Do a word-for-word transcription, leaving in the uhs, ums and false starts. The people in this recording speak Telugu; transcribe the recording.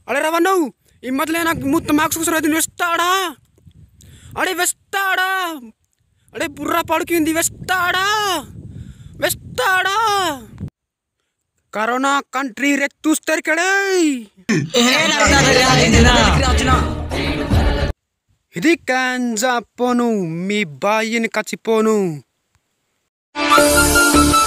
అడే రవణు ఈ మధ్యలో నాకు ముత్త మార్క్స్ కూర్చొని వెస్తాడా అడే వెస్తాడా అడే బుర్ర పడుకుంది వెస్తాడా వెస్తాడా కరోనా కంట్రీ రెత్తూస్తారు కడే ఇది కాంజా పోను మీ బాయిని కచ్చిపోను